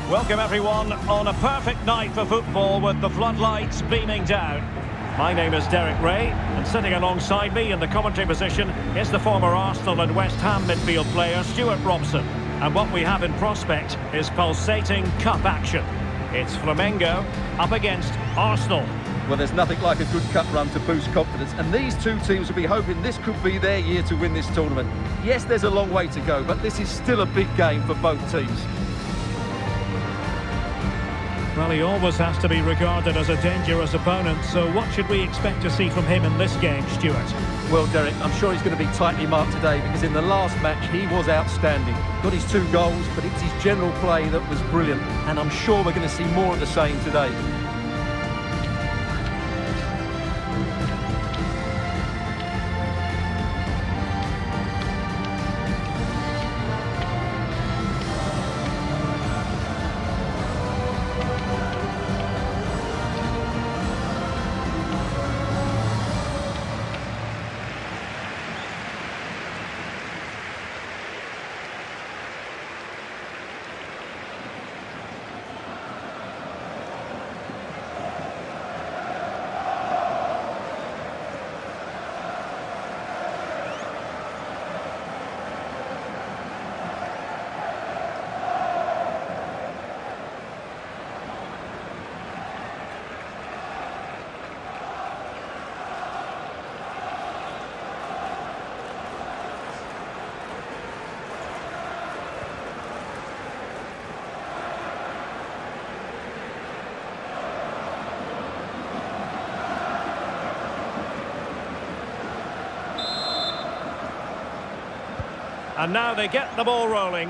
Welcome everyone on a perfect night for football with the floodlights beaming down. My name is Derek Ray, and sitting alongside me in the commentary position is the former Arsenal and West Ham midfield player Stuart Robson. And what we have in prospect is pulsating cup action. It's Flamengo up against Arsenal. Well, there's nothing like a good cup run to boost confidence, and these two teams will be hoping this could be their year to win this tournament. Yes, there's a long way to go, but this is still a big game for both teams. Well, he always has to be regarded as a dangerous opponent, so what should we expect to see from him in this game, Stuart? Well, Derek, I'm sure he's going to be tightly marked today because in the last match he was outstanding. Got his 2 goals, but it's his general play that was brilliant, and I'm sure we're going to see more of the same today. And now they get the ball rolling.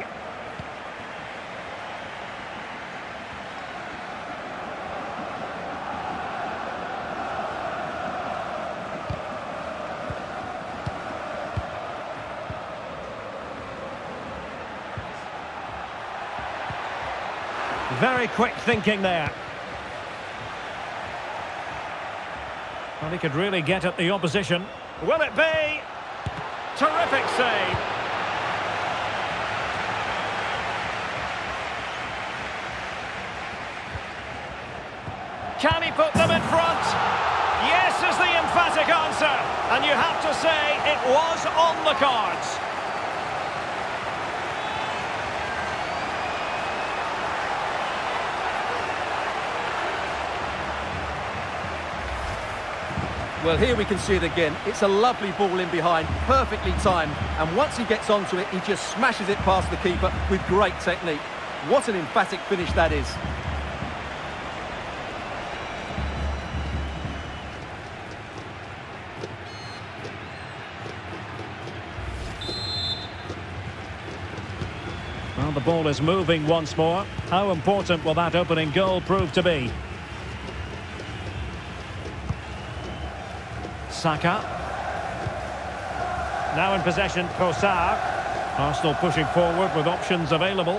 Very quick thinking there. Well, he could really get at the opposition. Will it be? Terrific save. Can he put them in front? Yes is the emphatic answer. And you have to say it was on the cards. Well, here we can see it again. It's a lovely ball in behind, perfectly timed. And once he gets onto it, he just smashes it past the keeper with great technique. What an emphatic finish that is. Well, the ball is moving once more. How important will that opening goal prove to be? Saka. Now in possession, Trossard. Arsenal pushing forward with options available.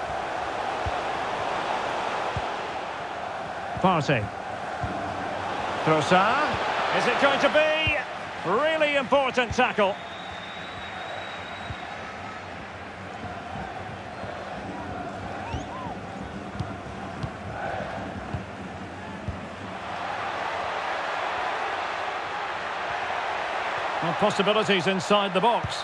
Partey. Trossard. Is it going to be? Really important tackle. Well, possibilities inside the box.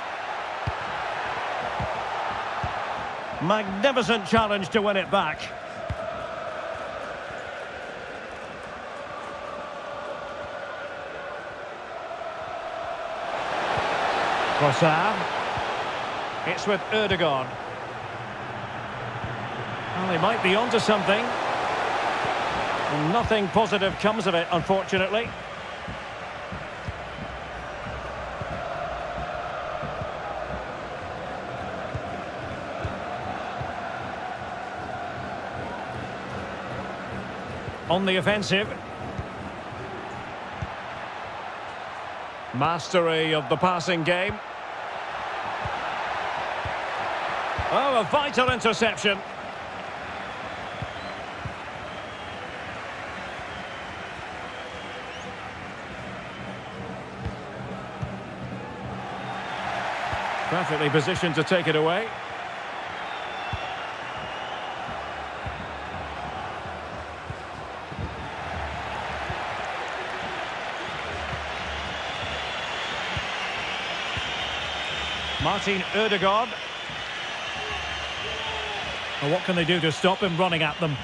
Magnificent challenge to win it back. Trossard. It's with Ødegaard. Well, he might be onto something. Nothing positive comes of it, unfortunately. On the offensive. Mastery of the passing game. Oh, a vital interception. Perfectly positioned to take it away. Martin Ødegaard. Well, what can they do to stop him running at them?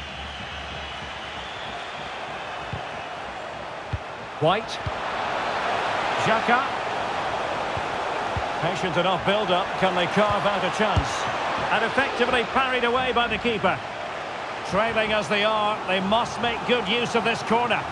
White. Xhaka. Patient enough build-up. Can they carve out a chance? And effectively parried away by the keeper. Trailing as they are, they must make good use of this corner.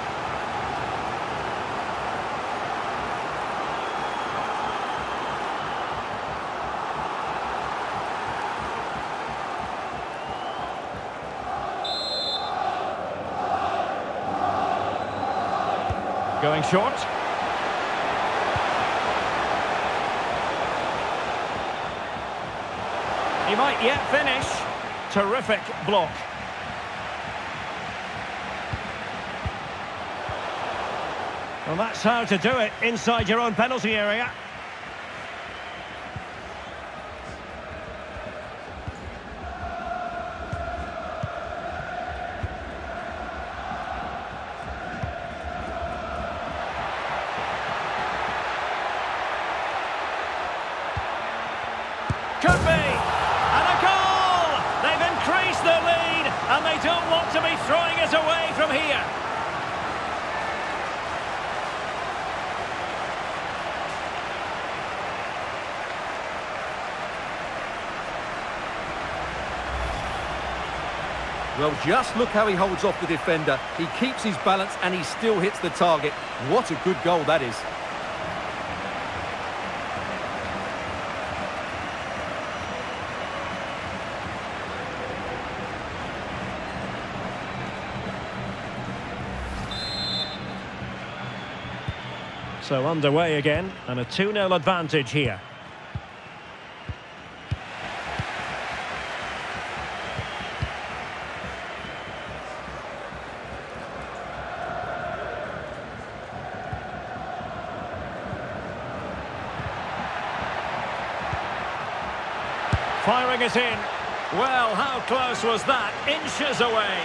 Going short. He might yet finish. Terrific block. Well, that's how to do it inside your own penalty area. Could be! And a goal! They've increased their lead, and they don't want to be throwing it away from here. Well, just look how he holds off the defender. He keeps his balance and he still hits the target. What a good goal that is. So underway again, and a 2-0 advantage here. Firing it in. Well, how close was that? Inches away.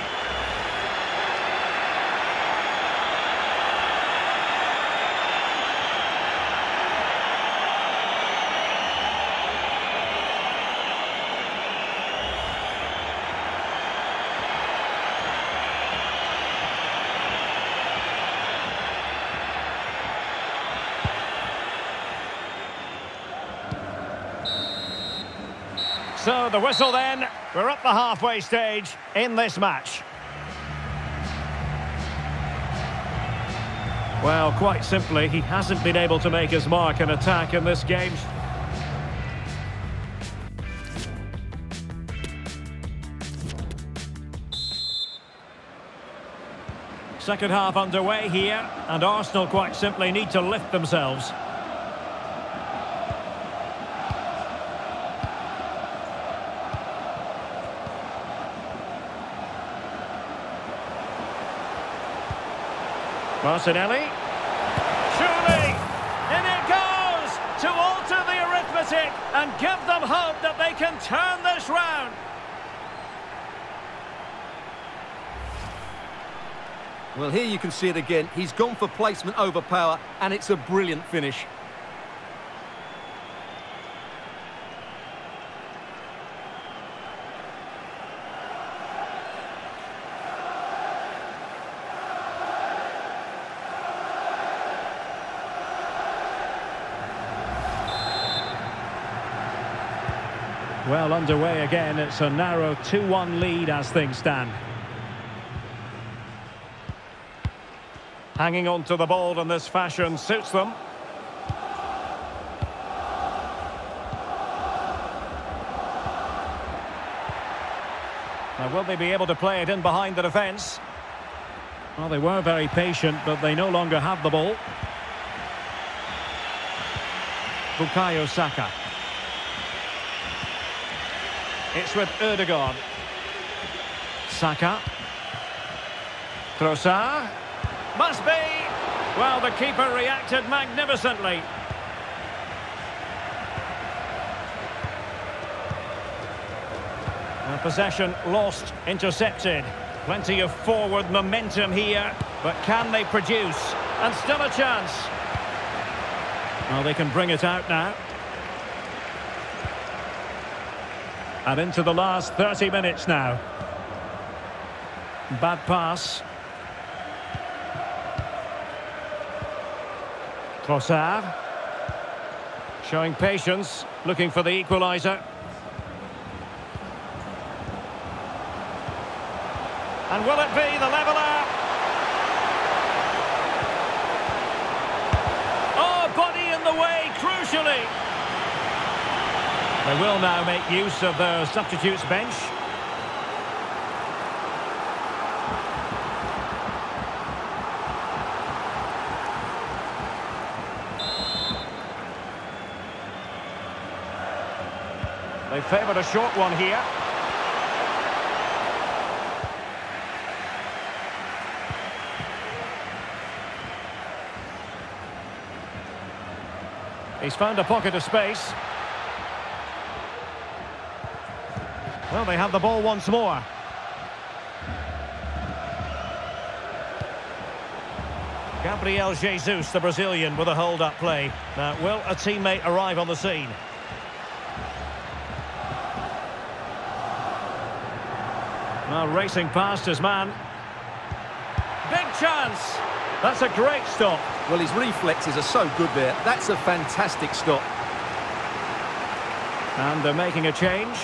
So the whistle then, we're at the halfway stage in this match. Well, quite simply, he hasn't been able to make his mark in attack in this game. Second half underway here, and Arsenal quite simply need to lift themselves. Martinelli. Surely! In it goes! To alter the arithmetic and give them hope that they can turn this round. Well, here you can see it again. He's gone for placement over power, and it's a brilliant finish. Well, underway again. It's a narrow 2-1 lead as things stand. Hanging on to the ball in this fashion suits them. Now, will they be able to play it in behind the defence? Well, they were very patient, but they no longer have the ball. Bukayo Saka. It's with Ødegaard. Saka. Trossard. Must be! Well, the keeper reacted magnificently. And possession lost, intercepted. Plenty of forward momentum here, but can they produce? And still a chance. Well, they can bring it out now. And into the last 30 minutes now. Bad pass. Trossard. Showing patience, looking for the equaliser. And will it be the leveller? Oh, body in the way, crucially. They will now make use of their substitutes bench. They favoured a short one here. He's found a pocket of space. Well, they have the ball once more. Gabriel Jesus, the Brazilian, with a hold-up play. Now, will a teammate arrive on the scene? Now racing past his man. Big chance! That's a great stop. Well, his reflexes are so good there. That's a fantastic stop. And they're making a change.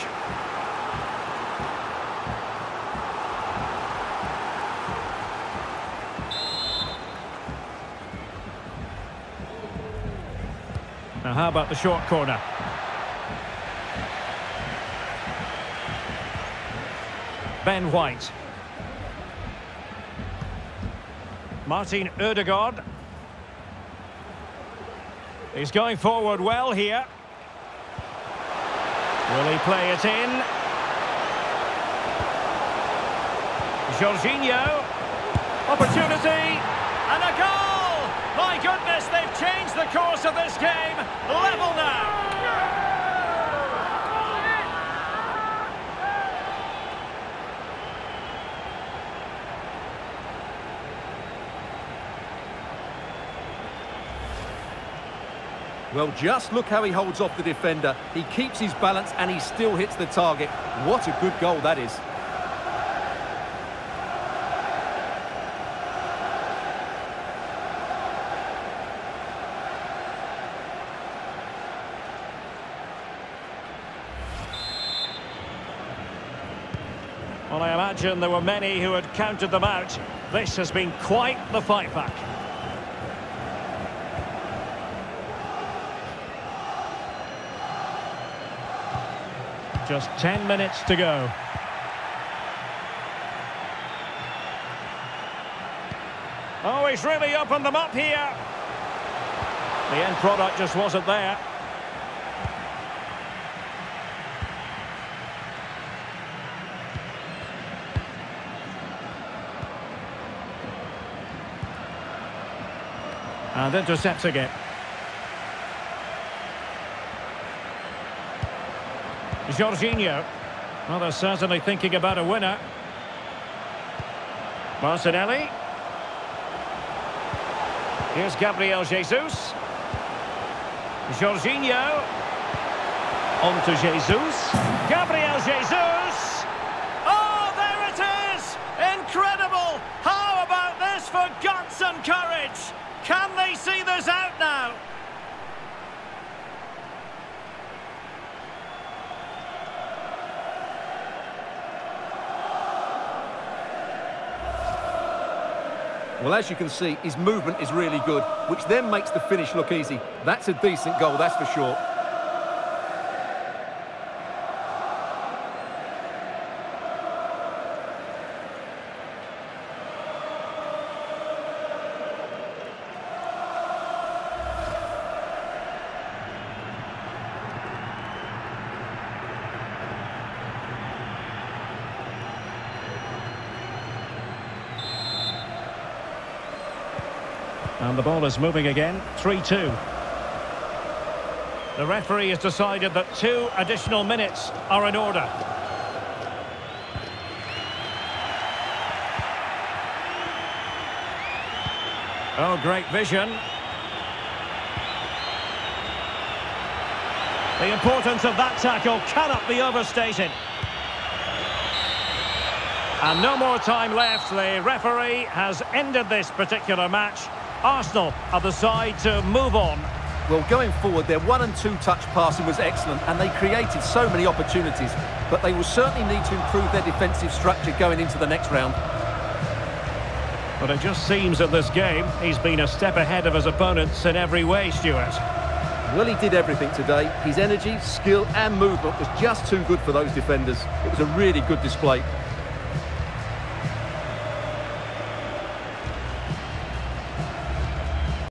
Now, how about the short corner? Ben White. Martin Ødegaard. He's going forward well here. Will he play it in? Jorginho. Opportunity. And a goal! My goodness, they've changed the course of this game. Level now. Well, just look how he holds off the defender. He keeps his balance and he still hits the target. What a good goal that is. Well, I imagine there were many who had counted them out. This has been quite the fight back. Just 10 minutes to go. Oh, he's really opened them up here. The end product just wasn't there. And intercepting it. Jorginho. Well, they're certainly thinking about a winner. Martinelli. Here's Gabriel Jesus. Jorginho. On to Jesus. Gabriel Jesus. Oh, there it is! Incredible! How about this for guts and courage? Can they see this out now? Well, as you can see, his movement is really good, which then makes the finish look easy. That's a decent goal, that's for sure. And the ball is moving again, 3-2. The referee has decided that 2 additional minutes are in order. Oh, great vision. The importance of that tackle cannot be overstated. And no more time left. The referee has ended this particular match. Arsenal are the side to move on. Well, going forward, their 1- and 2-touch passing was excellent, and they created so many opportunities. But they will certainly need to improve their defensive structure going into the next round. But it just seems in this game, he's been a step ahead of his opponents in every way, Stuart. Well, he did everything today. His energy, skill and movement was just too good for those defenders. It was a really good display.